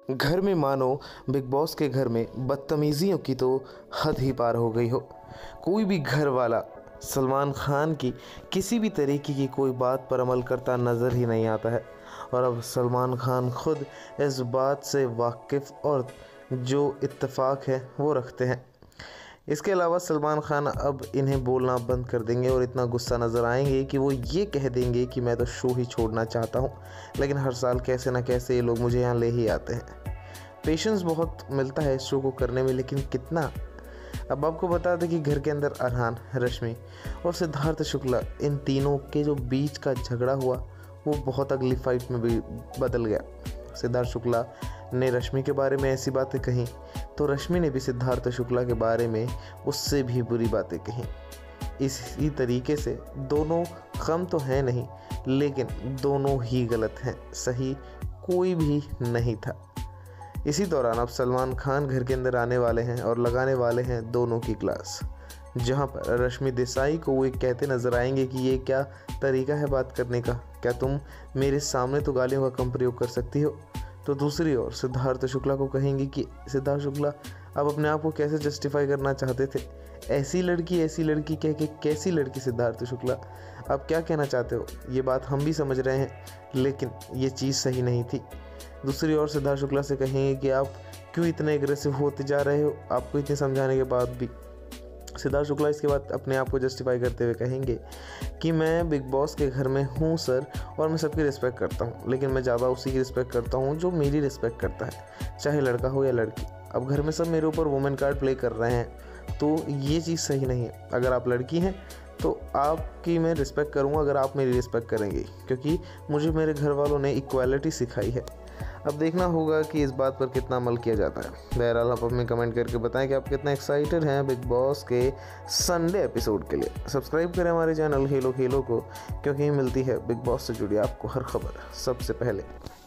घर में मानो बिग बॉस के घर में बदतमीजियों की तो हद ही पार हो गई हो। कोई भी घर वाला सलमान खान की किसी भी तरीके की कोई बात पर अमल करता नज़र ही नहीं आता है। और अब सलमान खान खुद इस बात से वाकिफ़ और जो इत्तेफाक है वो रखते हैं। इसके अलावा सलमान खान अब इन्हें बोलना बंद कर देंगे और इतना गुस्सा नज़र आएंगे कि वो ये कह देंगे कि मैं तो शो ही छोड़ना चाहता हूँ, लेकिन हर साल कैसे ना कैसे ये लोग मुझे यहाँ ले ही आते हैं। पेशेंस बहुत मिलता है इस शो को करने में, लेकिन कितना। अब आपको बता दें कि घर के अंदर अरहान, रश्मि और सिद्धार्थ शुक्ला, इन तीनों के जो बीच का झगड़ा हुआ वो बहुत अगली फाइट में भी बदल गया। सिद्धार्थ शुक्ला ने रश्मि के बारे में ऐसी बातें कहीं तो रश्मि ने भी सिद्धार्थ शुक्ला के बारे में उससे भी बुरी बातें कहीं। इसी तरीके से दोनों कम तो हैं नहीं, लेकिन दोनों ही गलत हैं, सही कोई भी नहीं था। इसी दौरान अब सलमान खान घर के अंदर आने वाले हैं और लगाने वाले हैं दोनों की क्लास, जहां पर रश्मि देसाई को वो कहते नजर आएंगे कि ये क्या तरीका है बात करने का, क्या तुम मेरे सामने तो गालियों का कम प्रयोग कर सकती हो। तो दूसरी ओर सिद्धार्थ शुक्ला को कहेंगे कि सिद्धार्थ शुक्ला अब अपने आप को कैसे जस्टिफाई करना चाहते थे, ऐसी लड़की कह के कैसी लड़की सिद्धार्थ शुक्ला, आप क्या कहना चाहते हो। ये बात हम भी समझ रहे हैं, लेकिन ये चीज़ सही नहीं थी। दूसरी ओर सिद्धार्थ शुक्ला से कहेंगे कि आप क्यों इतने एग्रेसिव होते जा रहे हो, आपको इतने समझाने के बाद भी। सिद्धार्थ शुक्ला इसके बाद अपने आप को जस्टिफाई करते हुए कहेंगे कि मैं बिग बॉस के घर में हूँ सर, और मैं सबकी रिस्पेक्ट करता हूँ, लेकिन मैं ज़्यादा उसी की रिस्पेक्ट करता हूँ जो मेरी रिस्पेक्ट करता है, चाहे लड़का हो या लड़की। अब घर में सब मेरे ऊपर वुमेन कार्ड प्ले कर रहे हैं, तो ये चीज़ सही नहीं है। अगर आप लड़की हैं तो आपकी मैं रिस्पेक्ट करूँगा अगर आप मेरी रिस्पेक्ट करेंगे, क्योंकि मुझे मेरे घर वालों ने इक्वालिटी सिखाई है। अब देखना होगा कि इस बात पर कितना अमल किया जाता है। बहरहाल आप हमें कमेंट करके बताएं कि आप कितना एक्साइटेड हैं बिग बॉस के संडे एपिसोड के लिए। सब्सक्राइब करें हमारे चैनल खेलो को, क्योंकि मिलती है बिग बॉस से जुड़ी आपको हर खबर सबसे पहले।